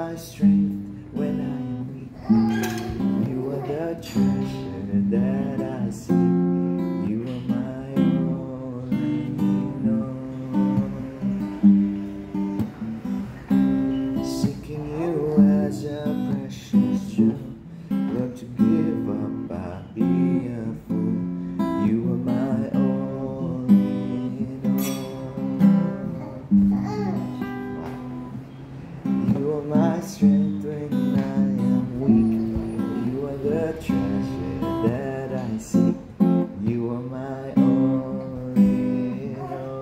my strength when I am weak. You are the treasure that I seek. You are my all in all. Seeking you as a precious jewel. Love to give up, I'd be a fool. You are my all in all. You are my strength when I am weak. You are the treasure that I seek. You are my all in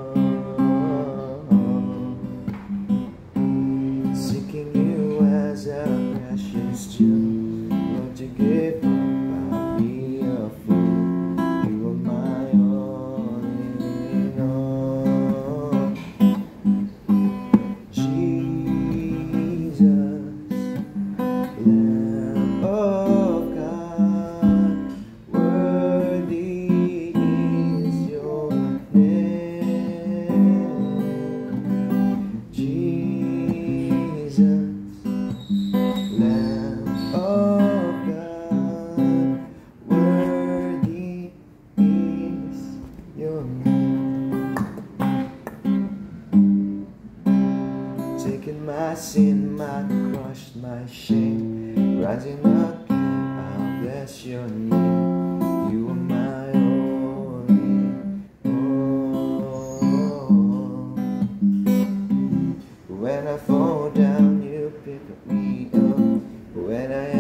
all. Seeking you as a precious jewel. Love to give up, I'll be a fool. You are my all in all. Jesus, Lamb of God, worthy is your name. Jesus, Lamb of God, worthy is your name. Taking my sin, my cross, my shame, rising again, I'll bless your name. You are my all in all. When I fall down, you pick me up. When I